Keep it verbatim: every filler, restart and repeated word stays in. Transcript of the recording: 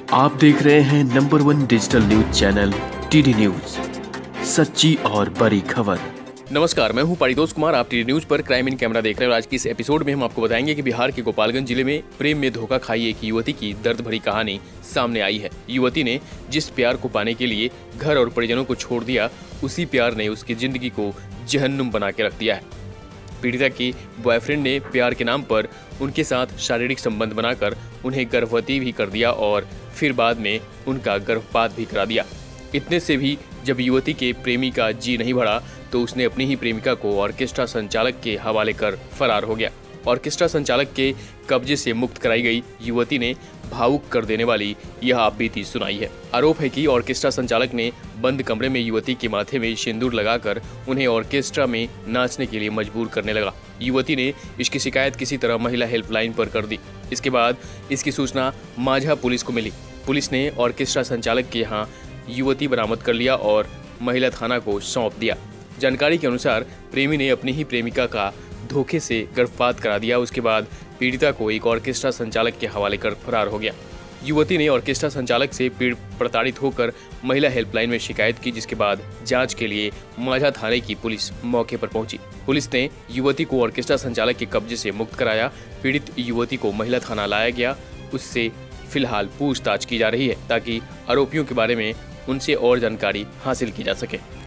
आप देख रहे हैं number one digital news channel TD news, सच्ची और बड़ी खबर। नमस्कार, मैं हूं पारितोष कुमार। आप टीडी न्यूज पर क्राइम इन कैमरा देख रहे हैं और आज की इस एपिसोड में हम आपको बताएंगे कि बिहार के गोपालगंज जिले में प्रेम में धोखा खाई एक युवती की दर्द भरी कहानी सामने आई है। युवती ने जिस प्यार को पाने के लिए घर और परिजनों को छोड़ दिया, उसी प्यार ने उसकी जिंदगी को जहन्नुम बना के रख दिया है। पीड़िता की बॉयफ्रेंड ने प्यार के नाम पर उनके साथ शारीरिक संबंध बनाकर उन्हें गर्भवती भी कर दिया और फिर बाद में उनका गर्भपात भी करा दिया। इतने से भी जब युवती के प्रेमी का जी नहीं बढ़ा तो उसने अपनी ही प्रेमिका को ऑर्केस्ट्रा संचालक के हवाले कर फरार हो गया। ऑर्केस्ट्रा संचालक के कब्जे से मुक्त कराई गई युवती ने भावुक कर देने वाली यह आपबीती सुनाई है। आरोप है कि ऑर्केस्ट्रा संचालक ने बंद कमरे में युवती के माथे में सिंदूर लगाकर उन्हें ऑर्केस्ट्रा में नाचने के लिए मजबूर करने लगा। युवती ने इसकी शिकायत किसी तरह महिला हेल्पलाइन पर कर दी। इसके बाद इसकी सूचना माझा पुलिस को मिली। पुलिस ने ऑर्केस्ट्रा संचालक के यहाँ युवती बरामद कर लिया और महिला थाना को सौंप दिया। जानकारी के अनुसार प्रेमी ने अपनी ही प्रेमिका का धोखे से गर्भपात करा दिया। उसके बाद पीड़िता को एक ऑर्केस्ट्रा संचालक के हवाले कर फरार हो गया। युवती ने ऑर्केस्ट्रा संचालक से पीड़ प्रताड़ित होकर महिला हेल्पलाइन में शिकायत की, जिसके बाद जांच के लिए माझा थाने की पुलिस मौके पर पहुंची। पुलिस ने युवती को ऑर्केस्ट्रा संचालक के कब्जे से मुक्त कराया। पीड़ित युवती को महिला थाना लाया गया। उससे फिलहाल पूछताछ की जा रही है ताकि आरोपियों के बारे में उनसे और जानकारी हासिल की जा सके।